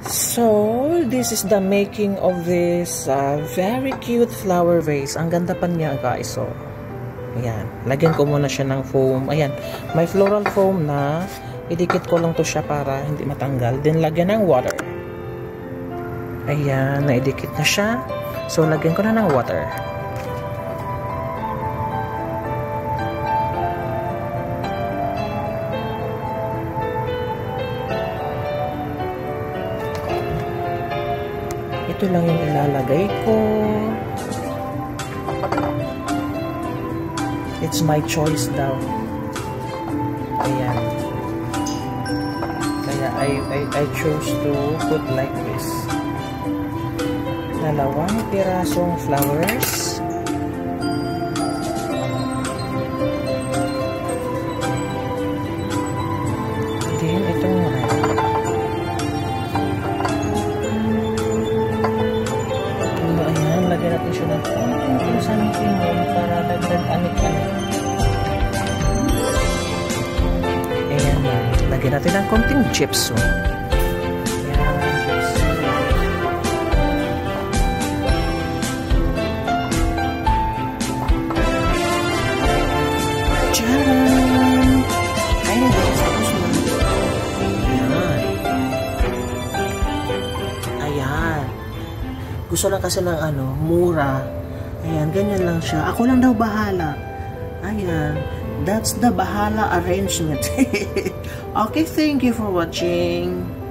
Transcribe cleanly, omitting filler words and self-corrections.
So, this is the making of this very cute flower vase. Ang ganda pa niya, guys. So, ayan. Lagyan ko muna siya ng foam. Ayan. May floral foam na idikit ko lang to siya para hindi matanggal. Then, lagyan ng water. Ayan. Naidikit na siya. So, lagyan ko na ng water. Ito lang yung ilalagay ko. It's my choice daw. Ayan. Kaya I chose to put like this. 2 pirasong flowers. Then itong red. Lagyan natin siya ng konting something para dagdag anik-anik. Ayan na. Lagyan natin ng konting gypsum. Ayan, gypsum. Tcharam! Ayan, tapos na. Ayan. Ayan. Gusto lang kasi ng mura. Ayan, ganyan lang siya. Ako lang daw bahala. Ayan. That's the bahala arrangement. Okay, thank you for watching.